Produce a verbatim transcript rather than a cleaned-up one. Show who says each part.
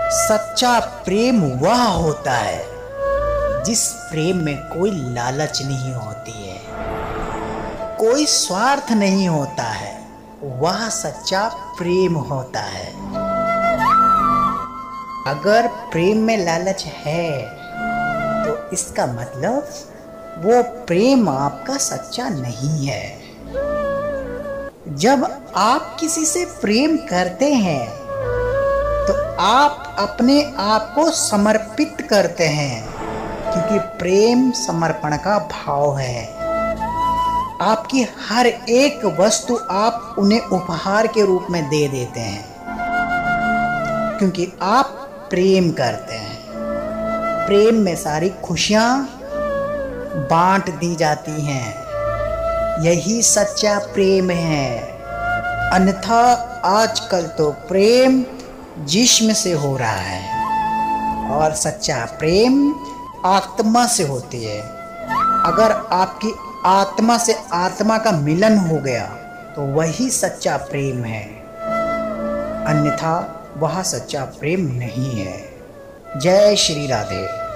Speaker 1: सच्चा प्रेम वह होता है जिस प्रेम में कोई लालच नहीं होती है, कोई स्वार्थ नहीं होता है, वह सच्चा प्रेम होता है। अगर प्रेम में लालच है तो इसका मतलब वो प्रेम आपका सच्चा नहीं है। जब आप किसी से प्रेम करते हैं तो आप अपने आप को समर्पित करते हैं, क्योंकि प्रेम समर्पण का भाव है। आपकी हर एक वस्तु आप उन्हें उपहार के रूप में दे देते हैं, क्योंकि आप प्रेम करते हैं। प्रेम में सारी खुशियां बांट दी जाती हैं, यही सच्चा प्रेम है। अन्यथा आजकल तो प्रेम जिस्म से हो रहा है और सच्चा प्रेम आत्मा से होती है। अगर आपकी आत्मा से आत्मा का मिलन हो गया तो वही सच्चा प्रेम है, अन्यथा वह सच्चा प्रेम नहीं है। जय श्री राधे।